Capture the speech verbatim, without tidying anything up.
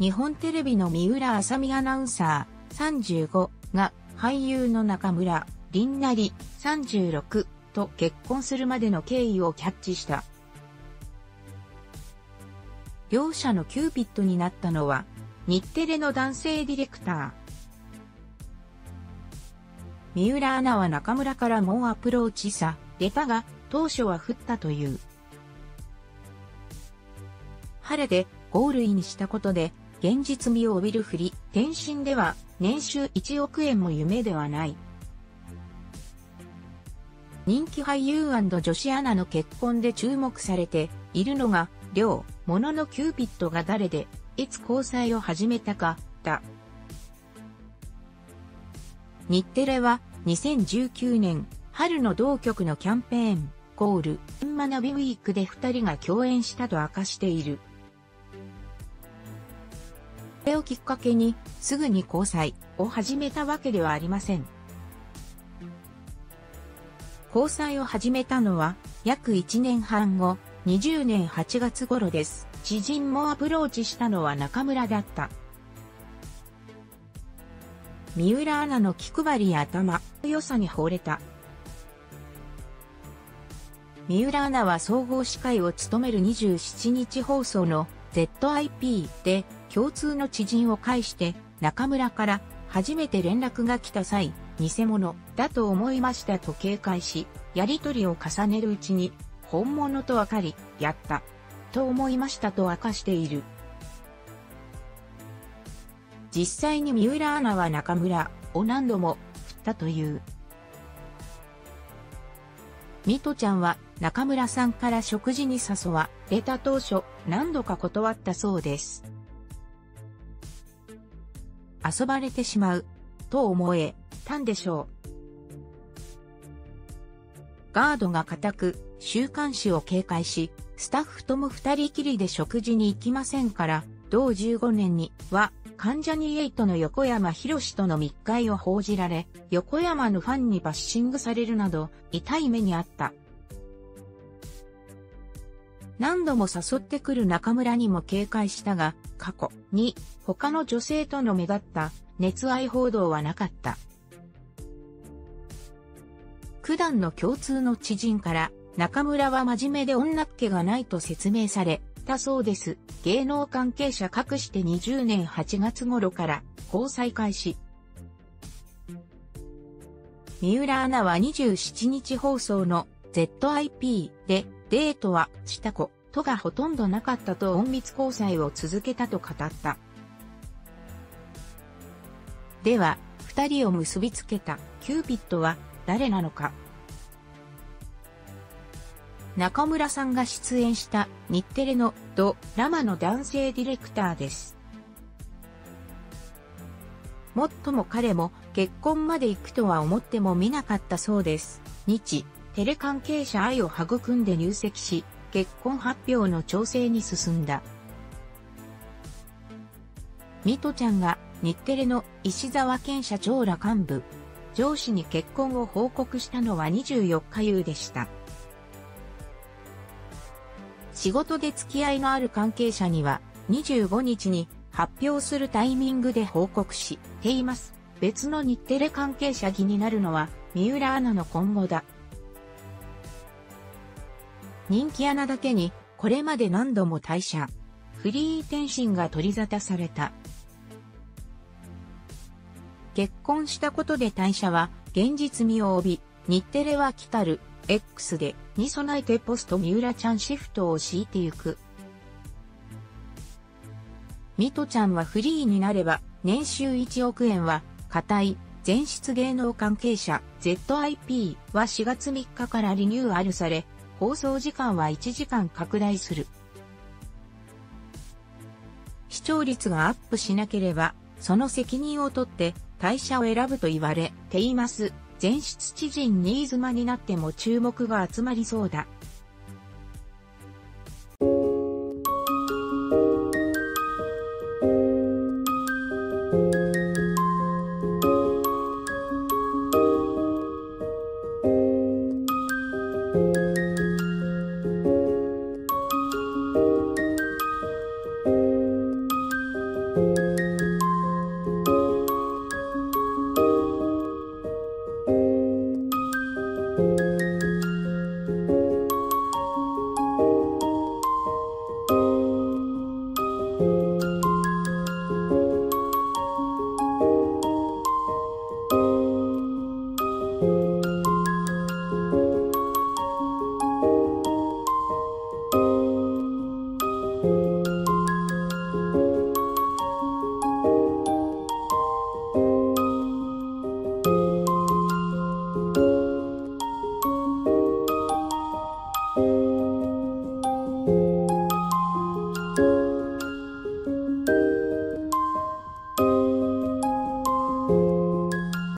日本テレビの三浦あさみアナウンサーさんじゅうごが俳優の中村凛成さんじゅうろくと結婚するまでの経緯をキャッチした。両者のキューピッドになったのは日テレの男性ディレクター。三浦アナは中村から猛アプローチされたが当初は振ったという。晴れでゴールインしたことで現実味を帯びる振り、転身では年収いちおくえんも夢ではない。人気俳優&女子アナの結婚で注目されているのが、両者のキューピッドが誰で、いつ交際を始めたか、だ。日テレはにせんじゅうきゅうねん春の同局のキャンペーン、ゴール、学びウィークで二人が共演したと明かしている。これをきっかけに、すぐに交際を始めたわけではありません。交際を始めたのは、約いちねんはんご、にじゅうねんはちがつ頃です。知人もアプローチしたのは中村だった。三浦アナの気配りや頭、良さに惚れた。三浦アナは総合司会を務めるにじゅうしちにち放送の ゼットアイピー で共通の知人を介して中村から初めて連絡が来た際、偽物だと思いましたと警戒し、やり取りを重ねるうちに本物と分かり、やったと思いましたと明かしている。実際に三浦アナは中村を何度も振ったという。ミトちゃんは中村さんから食事に誘われた当初何度か断ったそうです。遊ばれてしまうと思えたんでしょう。ガードが固く週刊誌を警戒し、スタッフとも二人きりで食事に行きませんから、同じゅうごねんには関ジャニエイトの横山宏との密会を報じられ、横山のファンにバッシングされるなど痛い目にあった。何度も誘ってくる中村にも警戒したが、過去に他の女性との目立った熱愛報道はなかった。九段の共通の知人から中村は真面目で女っ気がないと説明されたそうです。芸能関係者隠してにじゅうねんはちがつ頃から交際開始。三浦アナはにじゅうしちにち放送の ゼットアイピー でデートはしたことがほとんどなかったと隠密交際を続けたと語った。では、二人を結びつけたキューピッドは誰なのか。中村さんが出演した日テレのドラマの男性ディレクターです。もっとも彼も結婚まで行くとは思ってもみなかったそうです。日テレ関係者愛を育んで入籍し、結婚発表の調整に進んだ。ミトちゃんが日テレの石澤健社長ら幹部、上司に結婚を報告したのはにじゅうよっか夕でした。仕事で付き合いのある関係者にはにじゅうごにちに発表するタイミングで報告しています。別の日テレ関係者気になるのは三浦アナの今後だ。人気アナだけにこれまで何度も退社。フリー転身が取り沙汰された。結婚したことで退社は現実味を帯び、日テレは来たる X でに備えてポスト三浦ちゃんシフトを敷いてゆく。ミトちゃんはフリーになれば年収いちおくえんは固い前出芸能関係者 ゼットアイピー はしがつみっかからリニューアルされ、放送時間はいちじかん拡大する。視聴率がアップしなければその責任を取って退社を選ぶと言われています。前出知人新妻になっても注目が集まりそうだ。 you